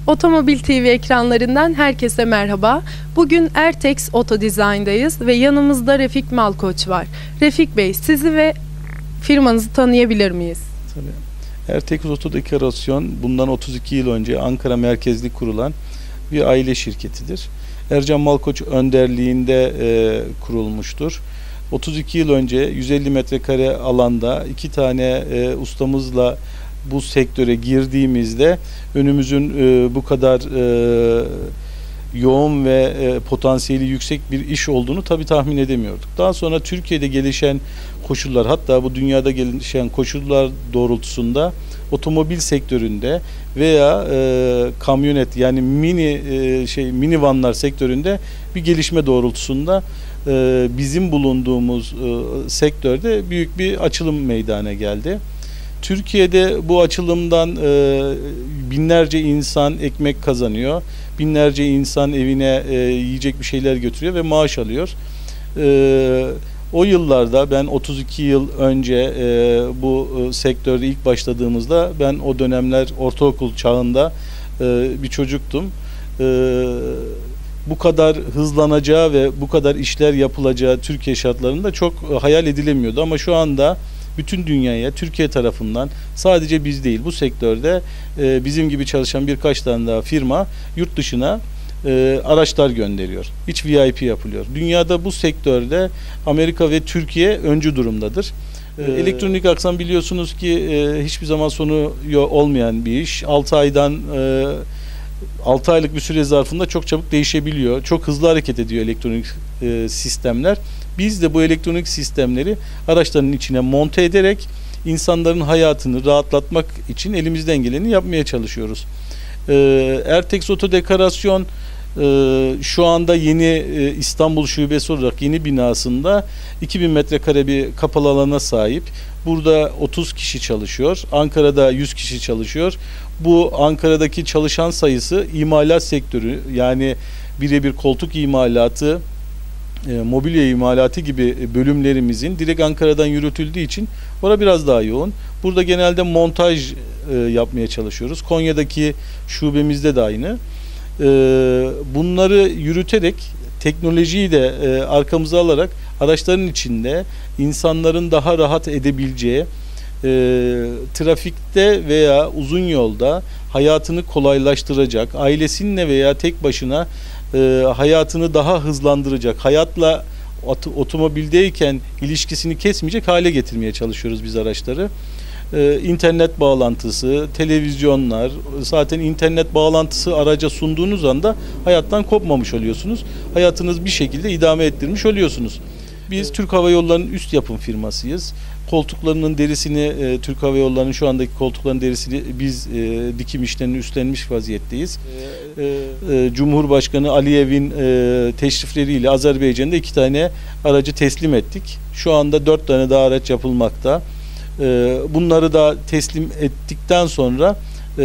Otomobil TV ekranlarından herkese merhaba. Bugün Ertex Oto Design'dayız ve yanımızda Refik Malkoç var. Refik Bey, sizi ve firmanızı tanıyabilir miyiz? Tabii. Ertex Oto Dekorasyon bundan 32 yıl önce Ankara merkezli kurulan bir aile şirketidir. Ercan Malkoç önderliğinde kurulmuştur. 32 yıl önce 150 metrekare alanda iki tane ustamızla bu sektöre girdiğimizde önümüzün bu kadar yoğun ve potansiyeli yüksek bir iş olduğunu tabii tahmin edemiyorduk. Daha sonra Türkiye'de gelişen koşullar, hatta bu dünyada gelişen koşullar doğrultusunda otomobil sektöründe veya kamyonet yani minivanlar sektöründe bir gelişme doğrultusunda bizim bulunduğumuz sektörde büyük bir açılım meydana geldi. Türkiye'de bu açılımdan binlerce insan ekmek kazanıyor. Binlerce insan evine yiyecek bir şeyler götürüyor ve maaş alıyor. O yıllarda ben 32 yıl önce bu sektörde ilk başladığımızda ben o dönemler ortaokul çağında bir çocuktum. Bu kadar hızlanacağı ve bu kadar işler yapılacağı Türkiye şartlarında çok hayal edilemiyordu ama şu anda bütün dünyaya Türkiye tarafından sadece biz değil bu sektörde bizim gibi çalışan birkaç tane daha firma yurt dışına araçlar gönderiyor. İç VIP yapılıyor. Dünyada bu sektörde Amerika ve Türkiye öncü durumdadır. Elektronik aksam biliyorsunuz ki hiçbir zaman sonu olmayan bir iş. 6 aylık bir süre zarfında çok çabuk değişebiliyor. Çok hızlı hareket ediyor elektronik sistemler. Biz de bu elektronik sistemleri araçların içine monte ederek insanların hayatını rahatlatmak için elimizden geleni yapmaya çalışıyoruz. Ertex Oto Dekorasyon şu anda yeni İstanbul şubesi olarak yeni binasında 2000 metrekare bir kapalı alana sahip. Burada 30 kişi çalışıyor. Ankara'da 100 kişi çalışıyor. Bu Ankara'daki çalışan sayısı imalat sektörü yani birebir koltuk imalatı, mobilya imalatı gibi bölümlerimizin direkt Ankara'dan yürütüldüğü için orada biraz daha yoğun. Burada genelde montaj yapmaya çalışıyoruz. Konya'daki şubemizde de aynı. Bunları yürüterek teknolojiyi de arkamıza alarak araçların içinde insanların daha rahat edebileceği trafikte veya uzun yolda hayatını kolaylaştıracak, ailesinle veya tek başına hayatını daha hızlandıracak, hayatla otomobildeyken ilişkisini kesmeyecek hale getirmeye çalışıyoruz biz araçları. İnternet bağlantısı, televizyonlar, zaten internet bağlantısı araca sunduğunuz anda hayattan kopmamış oluyorsunuz. Hayatınız bir şekilde idame ettirmiş oluyorsunuz. Biz Türk Hava Yolları'nın üst yapım firmasıyız. Koltuklarının derisini, Türk Hava Yolları'nın şu andaki koltukların derisini biz dikim işlerini üstlenmiş vaziyetteyiz. Cumhurbaşkanı Aliyev'in teşrifleriyle Azerbaycan'da 2 tane aracı teslim ettik. Şu anda 4 tane daha araç yapılmakta. Bunları da teslim ettikten sonra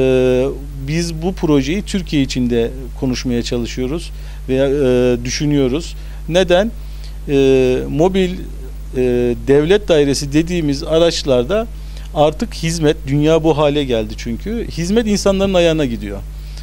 biz bu projeyi Türkiye içinde konuşmaya çalışıyoruz veya düşünüyoruz. Neden? Mobil devlet dairesi dediğimiz araçlarda artık hizmet, dünya bu hale geldi çünkü. Hizmet insanların ayağına gidiyor.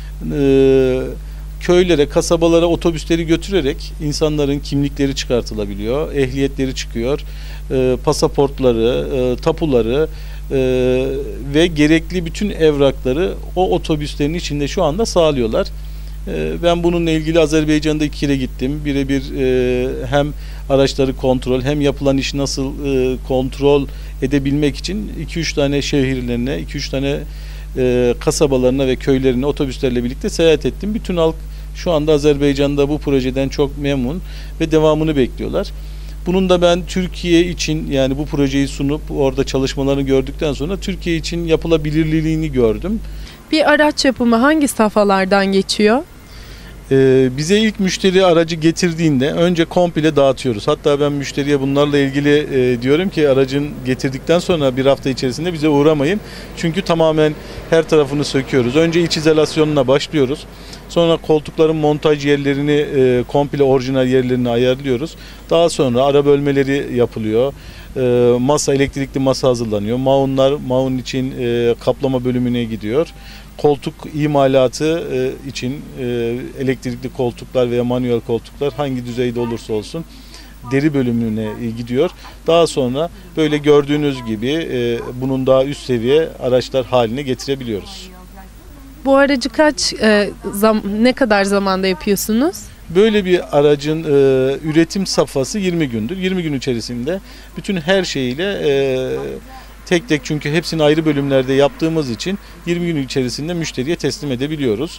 Köylere, kasabalara otobüsleri götürerek insanların kimlikleri çıkartılabiliyor, ehliyetleri çıkıyor, pasaportları, tapuları ve gerekli bütün evrakları o otobüslerin içinde şu anda sağlıyorlar. Ben bununla ilgili Azerbaycan'da 2 kere gittim. Birebir hem araçları kontrol hem yapılan işi nasıl kontrol edebilmek için 2-3 tane şehirlerine, 2-3 tane kasabalarına ve köylerine otobüslerle birlikte seyahat ettim. Bütün halk şu anda Azerbaycan'da bu projeden çok memnun ve devamını bekliyorlar. Bunun da ben Türkiye için yani bu projeyi sunup orada çalışmalarını gördükten sonra Türkiye için yapılabilirliğini gördüm. Bir araç yapımı hangi safhalardan geçiyor? Bize ilk müşteri aracı getirdiğinde önce komple dağıtıyoruz. Hatta ben müşteriye bunlarla ilgili diyorum ki aracın getirdikten sonra bir hafta içerisinde bize uğramayın. Çünkü tamamen her tarafını söküyoruz. Önce iç izolasyonuna başlıyoruz. Sonra koltukların montaj yerlerini komple orijinal yerlerini ayarlıyoruz. Daha sonra ara bölmeleri yapılıyor. Masa, elektrikli masa hazırlanıyor. Maunlar, maun için kaplama bölümüne gidiyor. koltuk imalatı için elektrikli koltuklar veya manuel koltuklar hangi düzeyde olursa olsun deri bölümüne gidiyor. Daha sonra böyle gördüğünüz gibi bunun daha üst seviye araçlar haline getirebiliyoruz. Bu aracı ne kadar zamanda yapıyorsunuz? Böyle bir aracın üretim safhası 20 gündür. 20 gün içerisinde bütün her şeyiyle tek tek, çünkü hepsini ayrı bölümlerde yaptığımız için 20 gün içerisinde müşteriye teslim edebiliyoruz.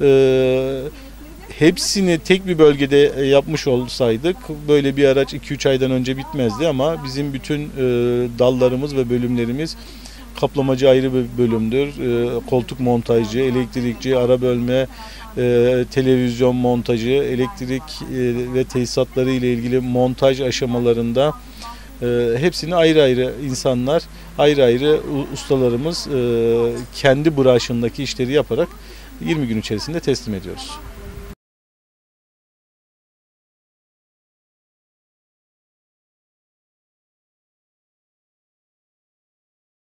Hepsini tek bir bölgede yapmış olsaydık böyle bir araç 2-3 aydan önce bitmezdi, ama bizim bütün dallarımız ve bölümlerimiz, kaplamacı ayrı bir bölümdür, koltuk montajcı, elektrikçi, ara bölme, televizyon montajı, elektrik ve tesisatları ile ilgili montaj aşamalarında hepsini ayrı ayrı insanlar, ayrı ayrı ustalarımız kendi branşındaki işleri yaparak 20 gün içerisinde teslim ediyoruz.